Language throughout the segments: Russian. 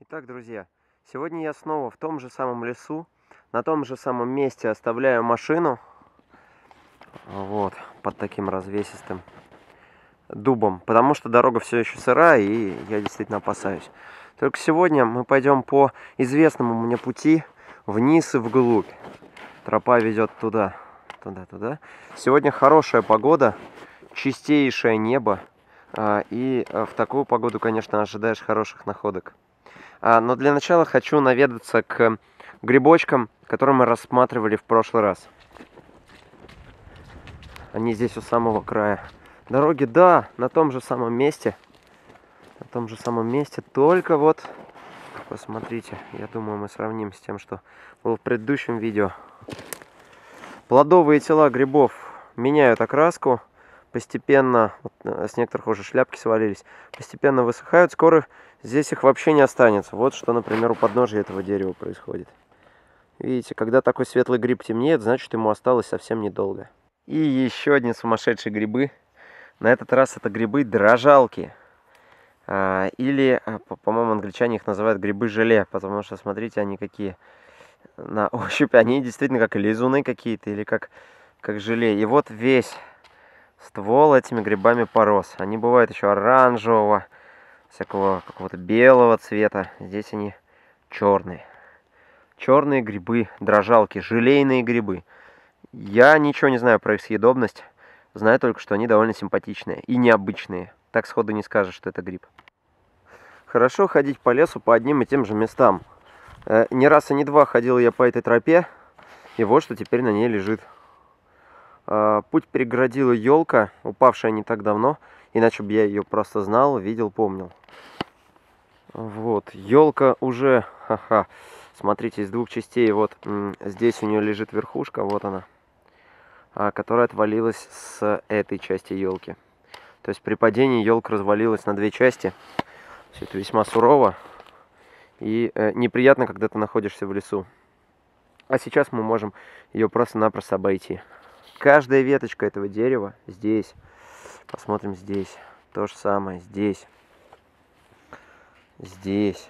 Итак, друзья, сегодня я снова в том же самом лесу, на том же самом месте оставляю машину, вот, под таким развесистым дубом, потому что дорога все еще сырая, и я действительно опасаюсь. Только сегодня мы пойдем по известному мне пути вниз и вглубь. Тропа ведет туда. Сегодня хорошая погода, чистейшее небо, и в такую погоду, конечно, ожидаешь хороших находок. Но для начала хочу наведаться к грибочкам, которые мы рассматривали в прошлый раз. Они здесь у самого края дороги, да, на том же самом месте. На том же самом месте, только вот, посмотрите, я думаю, мы сравним с тем, что было в предыдущем видео. Плодовые тела грибов меняют окраску, постепенно, вот, с некоторых уже шляпки свалились, постепенно высыхают, скоро здесь их вообще не останется. Вот что, например, у подножия этого дерева происходит. Видите, когда такой светлый гриб темнеет, значит, ему осталось совсем недолго. И еще одни сумасшедшие грибы. На этот раз это грибы-дрожалки. Или, по-моему, англичане их называют грибы-желе, потому что, смотрите, они какие на ощупь. Они действительно как лизуны какие-то, или как желе. И вот весь ствол этими грибами порос. Они бывают еще оранжевого, всякого какого-то белого цвета. Здесь они черные. Черные грибы, дрожалки, желейные грибы. Я ничего не знаю про их съедобность. Знаю только, что они довольно симпатичные и необычные. Так сходу не скажешь, что это гриб. Хорошо ходить по лесу по одним и тем же местам. Не раз и не два ходил я по этой тропе. И вот что теперь на ней лежит. Путь перегородила елка, упавшая не так давно. Иначе бы я ее просто знал, видел, помнил. Вот, елка уже, смотрите, из двух частей. Вот здесь у нее лежит верхушка, вот она, которая отвалилась с этой части елки. То есть при падении елка развалилась на две части. Все это весьма сурово и неприятно, когда ты находишься в лесу. А сейчас мы можем ее просто-напросто обойти. Каждая веточка этого дерева здесь. Посмотрим здесь. То же самое здесь. Здесь.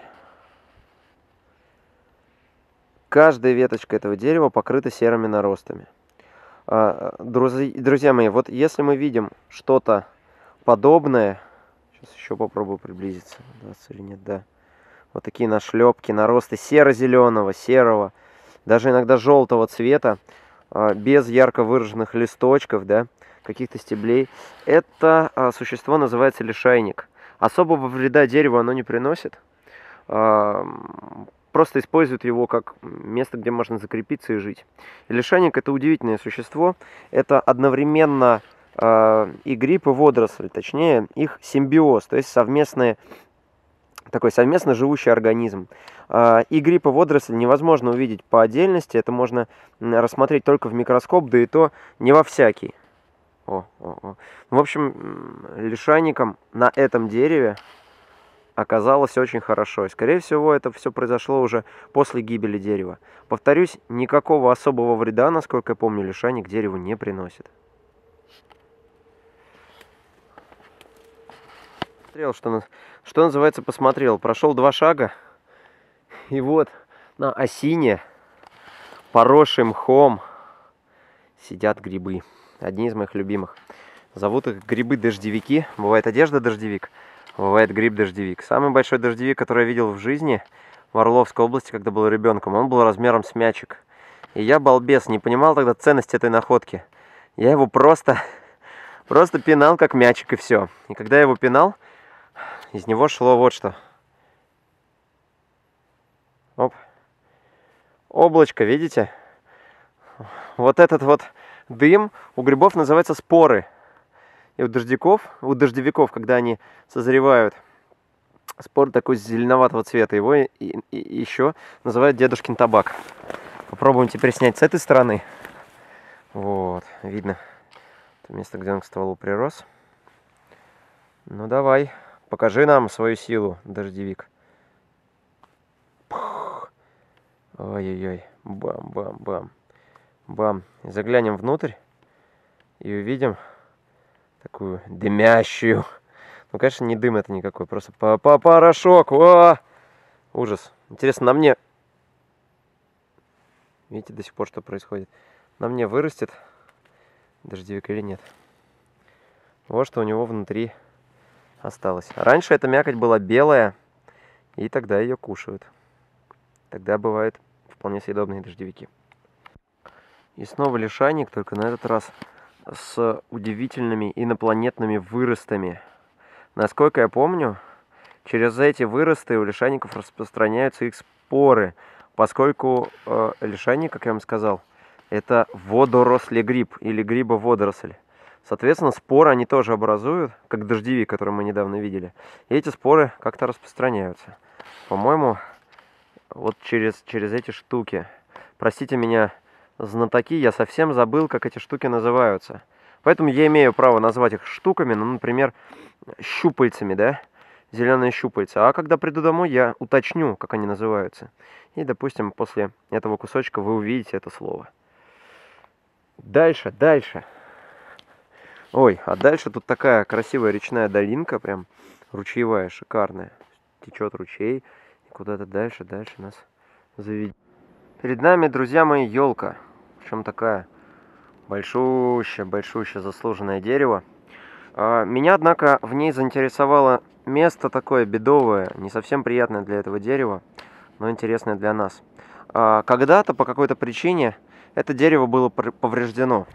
Каждая веточка этого дерева покрыта серыми наростами. Друзья мои, вот если мы видим что-то подобное, сейчас еще попробую приблизиться, удастся или нет, да. Вот такие нашлепки, наросты серо-зеленого, серого, даже иногда желтого цвета, без ярко выраженных листочков, да, каких-то стеблей. Это существо называется лишайник. Особого вреда дереву оно не приносит. Просто используют его как место, где можно закрепиться и жить. И лишайник — это удивительное существо. Это одновременно и гриб, и водоросль, точнее, их симбиоз, то есть такой совместно живущий организм. И гриб, и водоросль невозможно увидеть по отдельности, это можно рассмотреть только в микроскоп, да и то не во всякий. В общем, лишайникам на этом дереве оказалось очень хорошо. И, скорее всего, это все произошло уже после гибели дерева. Повторюсь, никакого особого вреда, насколько я помню, лишайник дереву не приносит. Что называется, посмотрел. Прошел 2 шага, и вот на осине, поросшей мхом, сидят грибы. Одни из моих любимых. Зовут их грибы-дождевики. Бывает одежда-дождевик, бывает гриб-дождевик. Самый большой дождевик, который я видел в жизни в Орловской области, когда был ребенком, он был размером с мячик. И я, балбес, не понимал тогда ценность этой находки. Я его просто пинал как мячик, и все. И когда я его пинал, из него шло вот что. Оп. Облачко, видите? Вот этот вот дым у грибов называется споры. И у дождевиков, когда они созревают, спор такой зеленоватого цвета. Его и еще называют дедушкин табак. Попробуем теперь снять с этой стороны. Вот, видно. Это место, где он к стволу прирос. Ну давай, покажи нам свою силу, дождевик. Ой-ой-ой, бам-бам-бам. Бам. Заглянем внутрь и увидим такую дымящую. Ну, конечно, не дым это никакой, просто порошок. О! Ужас. Интересно, на мне... Видите до сих пор, что происходит? На мне вырастет дождевик или нет? Вот что у него внутри осталось. Раньше эта мякоть была белая, и тогда ее кушают. Тогда бывают вполне съедобные дождевики. И снова лишайник, только на этот раз с удивительными инопланетными выростами. Насколько я помню, через эти выросты у лишайников распространяются их споры, поскольку лишайник, как я вам сказал, это водорослегриб или грибоводоросль. Соответственно, споры они тоже образуют, как дождевик, который мы недавно видели. И эти споры как-то распространяются. По-моему, вот через эти штуки. Простите меня, знатоки, я совсем забыл, как эти штуки называются. Поэтому я имею право назвать их штуками, ну, например, щупальцами, да? Зеленые щупальца. А когда приду домой, я уточню, как они называются. И, допустим, после этого кусочка вы увидите это слово. Дальше. Ой, а дальше тут такая красивая речная долинка, прям ручьевая, шикарная. Течет ручей, и куда-то дальше нас заведет. Перед нами, друзья мои, елка. Причем такая большущая заслуженное дерево. Меня, однако, в ней заинтересовало место такое бедовое, не совсем приятное для этого дерева, но интересное для нас. Когда-то, по какой-то причине, это дерево было повреждено.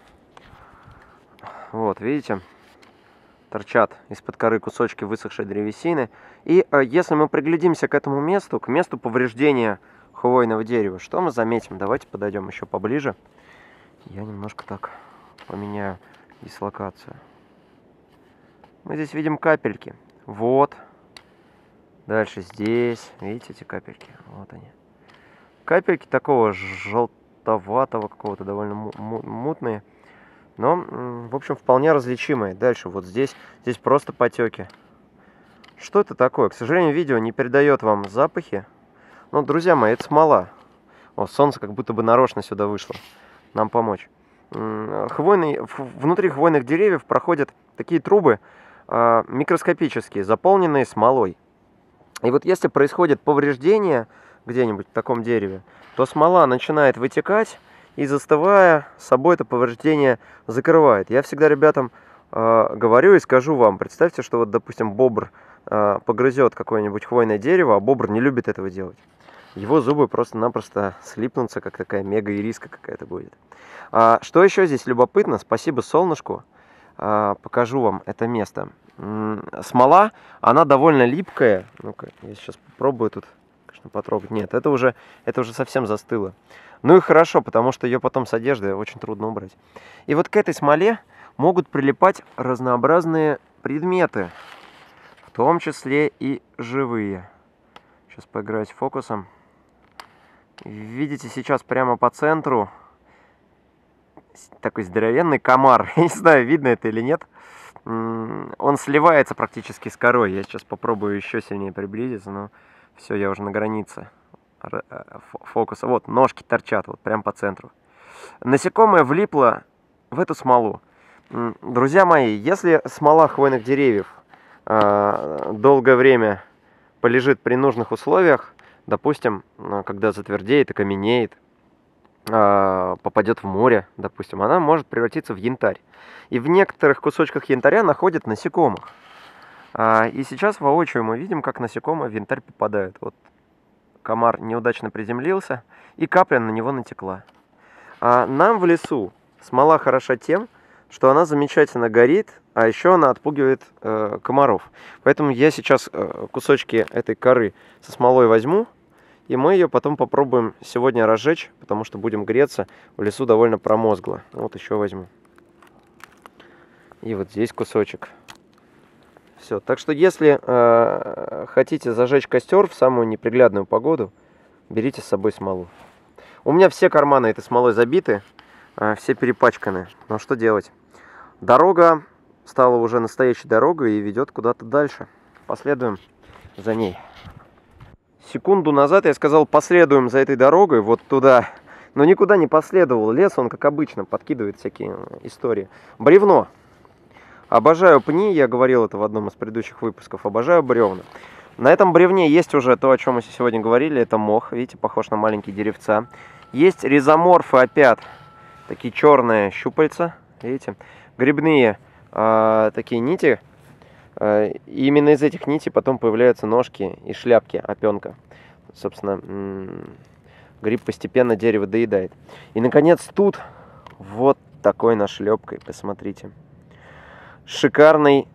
Вот, видите, торчат из-под коры кусочки высохшей древесины. И если мы приглядимся к этому месту, к месту повреждения хвойного дерева, что мы заметим? Давайте подойдем еще поближе. Я немножко так поменяю дислокацию. Мы здесь видим капельки. Вот. Дальше здесь. Видите эти капельки? Вот они. Капельки такого желтоватого какого-то, довольно мутные. Но, в общем, вполне различимые. Дальше вот здесь просто потеки. Что это такое? К сожалению, видео не передает вам запахи. Но, друзья мои, это смола. О, солнце как будто бы нарочно сюда вышло. Нам помочь. Внутри хвойных деревьев проходят такие трубы микроскопические, заполненные смолой. И вот если происходит повреждение где-нибудь в таком дереве, то смола начинает вытекать, и застывая, собой это повреждение закрывает. Я всегда ребятам говорю и скажу вам, представьте, что вот, допустим, бобр погрызет какое-нибудь хвойное дерево, а бобр не любит этого делать. Его зубы просто-напросто слипнутся, как такая мега-ириска какая-то будет. Что еще здесь любопытно, спасибо солнышку, покажу вам это место. Смола, она довольно липкая. Ну-ка, я сейчас попробую тут, конечно, потрогать. Нет, это уже совсем застыло. Ну и хорошо, потому что ее потом с одежды очень трудно убрать. И вот к этой смоле могут прилипать разнообразные предметы, в том числе и живые. Сейчас поиграюсь фокусом. Видите, сейчас прямо по центру такой здоровенный комар. Я не знаю, видно это или нет. Он сливается практически с корой. Я сейчас попробую еще сильнее приблизиться, но все, я уже на границе фокуса. Вот, ножки торчат вот прямо по центру. Насекомое влипло в эту смолу. Друзья мои, если смола хвойных деревьев долгое время полежит при нужных условиях, допустим, когда затвердеет и каменеет, попадет в море, допустим, она может превратиться в янтарь. И в некоторых кусочках янтаря находят насекомых. И сейчас воочию мы видим, как насекомые в янтарь попадают. Вот комар неудачно приземлился, и капля на него натекла. Нам в лесу смола хороша тем, что она замечательно горит, а еще она отпугивает комаров. Поэтому я сейчас кусочки этой коры со смолой возьму, и мы ее потом попробуем сегодня разжечь, потому что будем греться. В лесу довольно промозгло. Вот еще возьму. И вот здесь кусочек. Все. Так что если хотите зажечь костер в самую неприглядную погоду, берите с собой смолу. У меня все карманы этой смолой забиты, все перепачканы. Но что делать? Дорога стала уже настоящей дорогой и ведет куда-то дальше. Последуем за ней. Секунду назад я сказал, последуем за этой дорогой вот туда. Но никуда не последовал. Лес, он, как обычно, подкидывает всякие истории. Бревно. Обожаю пни, я говорил это в одном из предыдущих выпусков. Обожаю бревна. На этом бревне есть уже то, о чем мы сегодня говорили. Это мох, видите, похож на маленькие деревца. Есть ризоморфы опят, такие черные щупальца, видите. Грибные такие нити. И именно из этих нитей потом появляются ножки и шляпки, опенка. Собственно, гриб постепенно дерево доедает. И, наконец, тут вот такой нашлепкой, посмотрите. Шикарный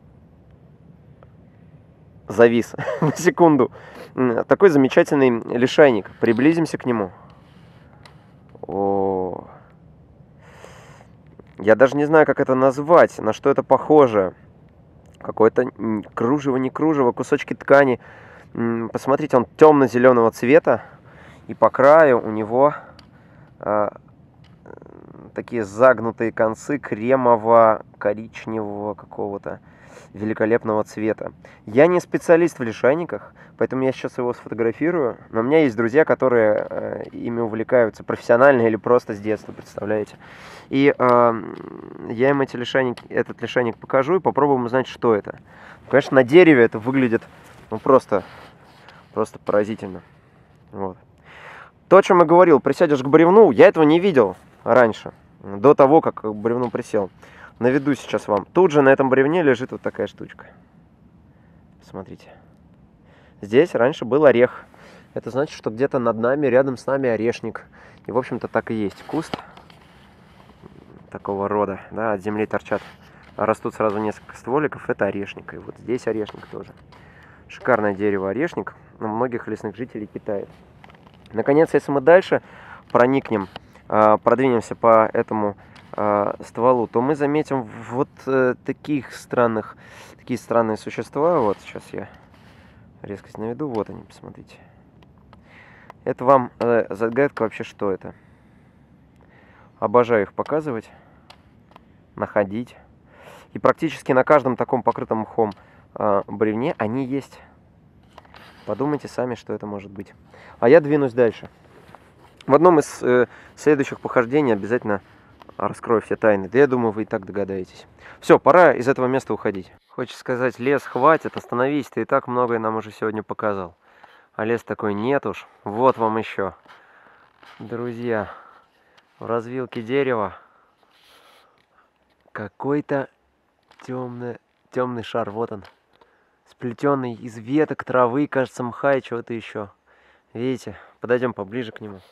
завис на секунду. Такой замечательный лишайник. Приблизимся к нему. О, я даже не знаю, как это назвать, на что это похоже. Какое-то кружево, не кружево, кусочки ткани. Посмотрите, он темно-зеленого цвета. И по краю у него такие загнутые концы кремово-коричневого какого-то великолепного цвета. Я не специалист в лишайниках, поэтому я сейчас его сфотографирую. Но у меня есть друзья, которые ими увлекаются профессионально или просто с детства, представляете. И я им этот лишайник покажу и попробуем узнать, что это. Конечно, на дереве это выглядит просто поразительно. Вот. То, о чем я говорил, присядешь к бревну, я этого не видел раньше, до того, как к бревну присел. Наведу сейчас вам. Тут же на этом бревне лежит вот такая штучка. Смотрите. Здесь раньше был орех. Это значит, что где-то над нами, рядом с нами орешник. И, в общем-то, так и есть. Куст такого рода, да, от земли торчат. Растут сразу несколько стволиков. Это орешник. И вот здесь орешник тоже. Шикарное дерево орешник. На многих лесных жителей Китая. Наконец, если мы дальше проникнем, продвинемся по этому стволу, то мы заметим вот такие странные существа. Вот сейчас я резкость наведу. Вот они, посмотрите. Это вам загадка вообще, что это. Обожаю их показывать, находить. И практически на каждом таком покрытом мхом бревне они есть. Подумайте сами, что это может быть. А я двинусь дальше. В одном из следующих похождений обязательно раскрою все тайны. Да я думаю, вы и так догадаетесь. Все, пора из этого места уходить. Хочется сказать, лес, хватит, остановись, ты и так многое нам уже сегодня показал. А лес такой, нет уж, вот вам еще. Друзья, в развилке дерева какой-то темный шар, вот он. Сплетенный из веток, травы, кажется, мха и чего-то еще. Видите, подойдем поближе к нему.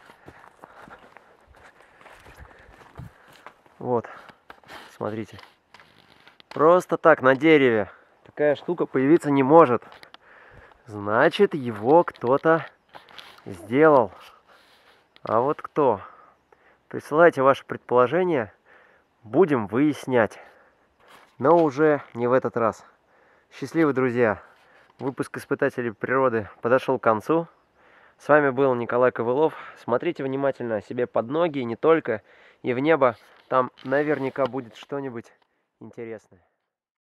Вот, смотрите. Просто так на дереве такая штука появиться не может. Значит, его кто-то сделал. А вот кто? Присылайте ваши предположения, будем выяснять. Но уже не в этот раз. Счастливы, друзья! Выпуск «Испытателей природы» подошел к концу. С вами был Николай Ковылов. Смотрите внимательно себе под ноги, и не только, и в небо. Там наверняка будет что-нибудь интересное.